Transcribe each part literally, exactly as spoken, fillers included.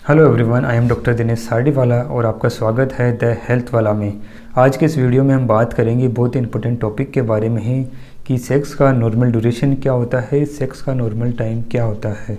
Hello everyone, I am doctor Dinesh Sardiwala और आपका स्वागत है द हेल्थ वाला में। आज के इस वीडियो में हम बात करेंगे बहुत इंपॉर्टेंट टॉपिक के बारे में ही कि सेक्स का नॉर्मल ड्यूरेशन क्या होता है, सेक्स का नॉर्मल टाइम क्या होता है।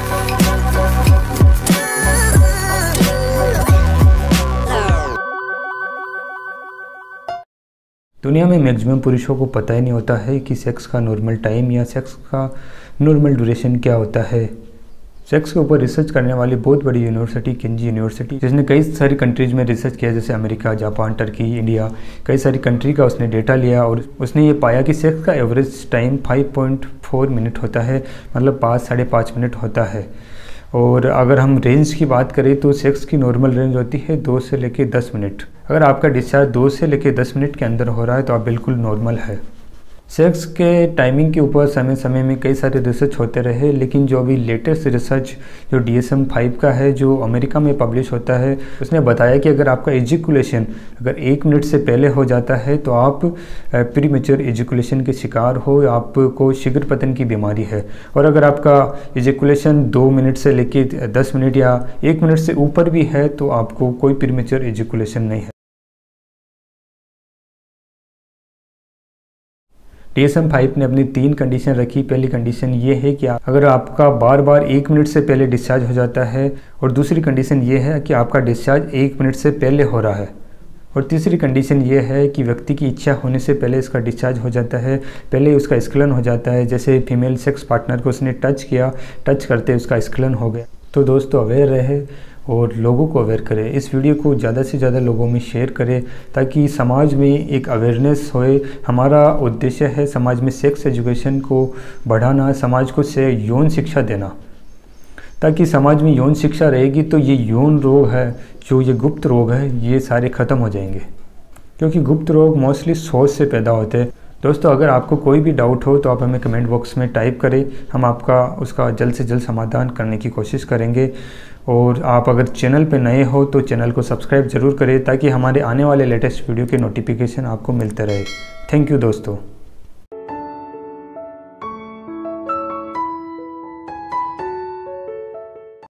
दुनिया में मैक्सिमम पुरुषों को पता ही नहीं होता है कि सेक्स का नॉर्मल टाइम या सेक्स का नॉर्मल ड्यूरेशन क्या होता है। सेक्स के ऊपर रिसर्च करने वाली बहुत बड़ी यूनिवर्सिटी किंजी यूनिवर्सिटी, जिसने कई सारी कंट्रीज़ में रिसर्च किया, जैसे अमेरिका, जापान, टर्की, इंडिया, कई सारी कंट्री का उसने डेटा लिया और उसने ये पाया कि सेक्स का average time five point four minute होता है, मतलब पाँच साढ़े पाँच मिनट होता है। और अगर हम रेंज की बात करें तो सेक्स की नॉर्मल रेंज होती है दो से लेकर दस मिनट। अगर आपका डिस्चार्ज दो से लेकर दस मिनट के अंदर हो रहा है तो आप बिल्कुल नॉर्मल है। सेक्स के टाइमिंग के ऊपर समय समय में कई सारे रिसर्च होते रहे, लेकिन जो अभी लेटेस्ट रिसर्च जो डी एस एम फाइव का है, जो अमेरिका में पब्लिश होता है, उसने बताया कि अगर आपका एजिकुलेशन अगर एक मिनट से पहले हो जाता है तो आप प्रीमेच्योर एजिकुलेशन के शिकार हो, आपको शीघ्र पतन की बीमारी है। और अगर आपका एजिकुलेशन दो मिनट से लेकर दस मिनट या एक मिनट से ऊपर भी है तो आपको कोई प्रीमेच्योर एजिकुलेशन नहीं है। डी एस एम फाइव ने अपनी तीन कंडीशन रखी। पहली कंडीशन ये है कि अगर आपका बार बार एक मिनट से पहले डिस्चार्ज हो जाता है, और दूसरी कंडीशन ये है कि आपका डिस्चार्ज एक मिनट से पहले हो रहा है, और तीसरी कंडीशन ये है कि व्यक्ति की इच्छा होने से पहले इसका डिस्चार्ज हो जाता है, पहले उसका स्खलन हो जाता है। जैसे फीमेल सेक्स पार्टनर को उसने टच किया, टच करते उसका स्खलन हो गया। तो दोस्तों, अवेयर रहे और लोगों को अवेयर करें। इस वीडियो को ज़्यादा से ज़्यादा लोगों में शेयर करें ताकि समाज में एक अवेयरनेस होए। हमारा उद्देश्य है समाज में सेक्स एजुकेशन को बढ़ाना, समाज को से यौन शिक्षा देना। ताकि समाज में यौन शिक्षा रहेगी तो ये यौन रोग है, जो ये गुप्त रोग है, ये सारे ख़त्म हो जाएंगे, क्योंकि गुप्त रोग मोस्टली सोच से पैदा होते हैं। दोस्तों, अगर आपको कोई भी डाउट हो तो आप हमें कमेंट बॉक्स में टाइप करें, हम आपका उसका जल्द से जल्द समाधान करने की कोशिश करेंगे। और आप अगर चैनल पर नए हो तो चैनल को सब्सक्राइब ज़रूर करें ताकि हमारे आने वाले लेटेस्ट वीडियो के नोटिफिकेशन आपको मिलते रहे। थैंक यू दोस्तों।